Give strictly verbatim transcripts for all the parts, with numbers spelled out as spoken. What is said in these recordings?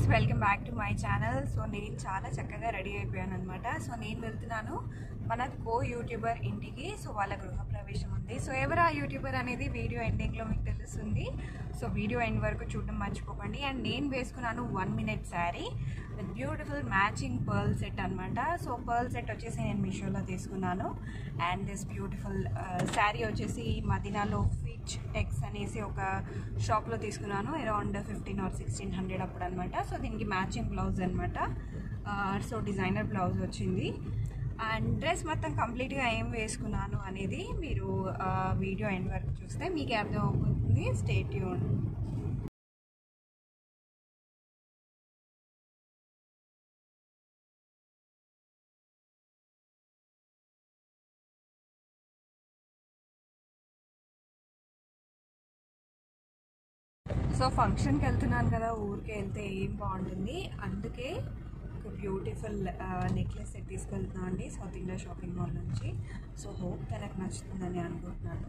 Welcome back to my channel. So నేను చాలా చక్కగా రెడీ అయిపోయాను అనమాట. సో నేను వెళ్తున్నాను మన కో యూట్యూబర్ ఇంటికి. సో వాళ్ళ గృహప్రవేశం ఉంది. సో ఎవరు ఆ యూట్యూబర్ అనేది వీడియో ఎండింగ్లో మీకు తెలుస్తుంది. సో వీడియో ఎండ్ వరకు చూడడం మర్చిపోకండి. అండ్ నేను వేసుకున్నాను one minute sari with beautiful matching pearl set అనమాట. సో పర్ల్ సెట్ వచ్చేసి నేను మీషోలో తీసుకున్నాను. అండ్ దిస్ బ్యూటిఫుల్ శారీ వచ్చేసి మదీనాలో ఫిట్ టెక్స్ అనేసి ఒక షాప్లో తీసుకున్నాను. Around fifteen or sixteen hundred అప్పుడు అనమాట. సో దీనికి మ్యాచింగ్ బ్లౌజ్ అనమాట. సో డిజైనర్ బ్లౌజ్ వచ్చింది. అండ్ డ్రెస్ మొత్తం కంప్లీట్గా ఏం వేసుకున్నాను అనేది మీరు వీడియో ఎండ్ వరకు చూస్తే మీకు అర్థం అవుతుంది. Stay tune. సో ఫంక్షన్కి వెళ్తున్నాను కదా, ఊరికి వెళ్తే ఏం బాగుంటుంది, అందుకే ఒక బ్యూటిఫుల్ నెక్లెస్ సెట్ తీసుకెళ్తున్నాను అండి సౌత్ ఇండియా షాపింగ్ మాల్ నుంచి. సో హోప్ తనకు నచ్చుతుందని అనుకుంటున్నాను.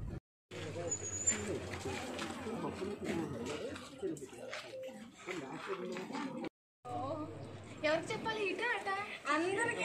ఎవరికి చెప్పాలి ఇట అట అందరికీ.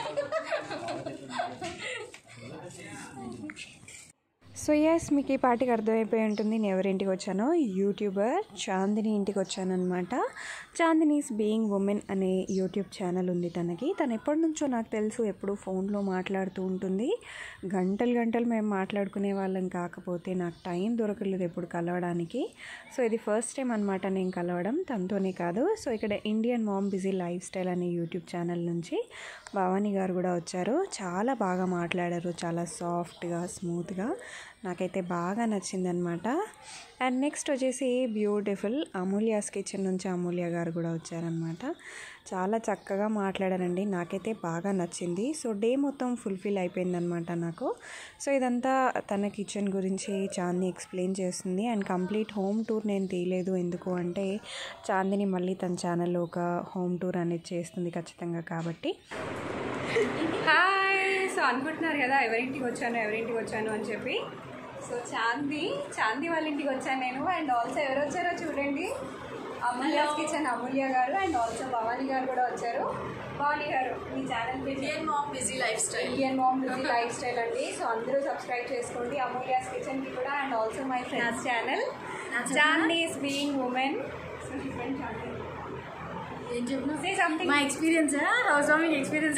సో ఎస్, మీకు ఈ పాటికి అర్థమైపోయి ఉంటుంది నేను ఎవరింటికి వచ్చానో. యూట్యూబర్ చాందిని ఇంటికి వచ్చాను అనమాట. చాందినీస్ బీయింగ్ ఉమెన్ అనే యూట్యూబ్ ఛానల్ ఉంది తనకి. తను ఎప్పటి నుంచో నాకు తెలుసు, ఎప్పుడు ఫోన్లో మాట్లాడుతూ ఉంటుంది. గంటలు గంటలు మేము మాట్లాడుకునే వాళ్ళం, కాకపోతే నాకు టైం దొరకలేదు ఎప్పుడు కలవడానికి. సో ఇది ఫస్ట్ టైం అనమాట నేను కలవడం, తనతోనే కాదు. సో ఇక్కడ Indian mom busy lifestyle అనే యూట్యూబ్ ఛానల్ నుంచి భవానీ గారు కూడా వచ్చారు. చాలా బాగా మాట్లాడారు, చాలా సాఫ్ట్గా స్మూత్గా. నాకైతే బాగా నచ్చిందనమాట. అండ్ నెక్స్ట్ వచ్చేసి బ్యూటిఫుల్ అమూల్యాస్ కిచెన్ నుంచి అమూల్య గారు కూడా వచ్చారనమాట. చాలా చక్కగా మాట్లాడారండి, నాకైతే బాగా నచ్చింది. సో డే మొత్తం ఫుల్ఫిల్ అయిపోయిందనమాట నాకు. సో ఇదంతా తన కిచెన్ గురించి చాందిని ఎక్స్ప్లెయిన్ చేస్తుంది. అండ్ కంప్లీట్ హోమ్ టూర్ నేను తీయలేదు, ఎందుకు అంటే చాందిని మళ్ళీ తన ఛానల్లో ఒక హోమ్ టూర్ అనేది చేస్తుంది ఖచ్చితంగా కాబట్టి. హాయ్. సో అనుకుంటున్నారు కదా ఎవరింటికి వచ్చాను ఎవరింటికి వచ్చాను అని చెప్పి. సో చాంది చాంది వాళ్ళ ఇంటికి వచ్చాను నేను. అండ్ ఆల్సో ఎవరు వచ్చారో చూడండి, అమూల్యాస్ కిచెన్ అమూల్య గారు అండ్ ఆల్సో భవానీ గారు కూడా వచ్చారు. భవానీ గారు మీ channel Indian mom busy lifestyle Indian mom busy lifestyle అండి. సో అందరూ సబ్స్క్రైబ్ చేసుకోండి అమూల్యాస్ కిచెన్కి కూడా. And also my friends channel Chandi's being women. So different channel ఏం చెప్పినా సే సంథింగ్. మా ఎక్స్పీరియన్స్ హౌస్ వార్మింగ్ ఎక్స్పీరియన్స్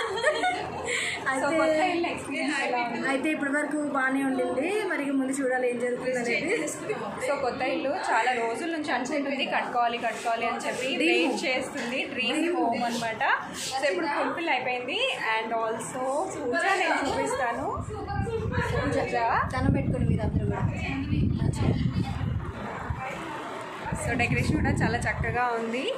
అయితే ఇప్పటి వరకు బాగానే ఉండింది. మరి ముందు చూడాలి ఏం జరుగుతుంది అనేది. సో కొత్త ఇల్లు చాలా రోజుల నుంచి అనుకుంటుంది కట్టుకోవాలి కట్టుకోవాలి అని చెప్పి వెయిట్ చేస్తుంది. డ్రీమ్ హోమ్ అనమాట. సో ఇప్పుడు ఫుల్ఫిల్ అయిపోయింది. అండ్ ఆల్సో పూజ నేను చూపిస్తాను. పూజ దండం పెట్టుకోండి మీరు అందరూ కూడా. సో డెకరేషన్ కూడా చాలా చక్కగా ఉంది.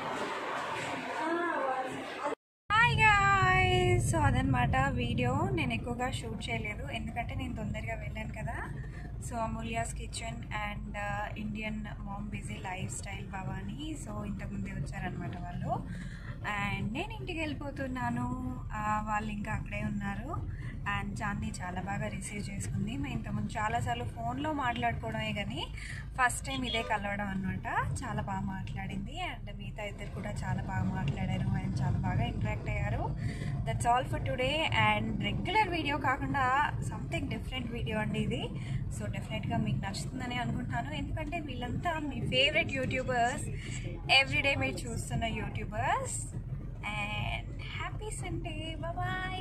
సో అదనమాట వీడియో. నేను ఎక్కువగా షూట్ చేయలేదు ఎందుకంటే నేను తొందరగా వెళ్ళాను కదా. So Amulya's kitchen and Indian mom busy lifestyle Bhavani. So ఇంతకుముందే వచ్చారనమాట వాళ్ళు. అండ్ నేను ఇంటికి వెళ్ళిపోతున్నాను, వాళ్ళు ఇంకా అక్కడే ఉన్నారు. అండ్ చాందీ చాలా బాగా రిసీవ్ చేసుకుంది. మేము ఇంతకుముందు చాలాసార్లు ఫోన్లో మాట్లాడుకోవడమే కానీ ఫస్ట్ టైం ఇదే కలవడం అనమాట. చాలా బాగా మాట్లాడింది. అండ్ మిగతా ఇద్దరు కూడా చాలా బాగా మాట్లాడారు అండ్ చాలా బాగా ఇంటరాక్ట్ అయ్యారు. That's all for today. And regular video కాకుండా సంథింగ్ డిఫరెంట్ వీడియో అండి ఇది. సో డెఫినెట్గా మీకు నచ్చుతుందని అనుకుంటున్నాను, ఎందుకంటే వీళ్ళంతా మీ ఫేవరెట్ యూట్యూబర్స్, ఎవ్రీడే మీరు చూస్తున్న YouTubers. And happy Sunday, bye.